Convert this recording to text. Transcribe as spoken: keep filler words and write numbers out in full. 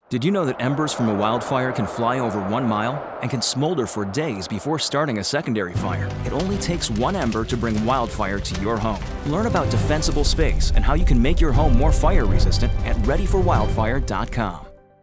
Did you know that embers from a wildfire can fly over one mile and can smolder for days before starting a secondary fire? It only takes one ember to bring wildfire to your home. Learn about defensible space and how you can make your home more fire resistant at ready for wildfire dot com.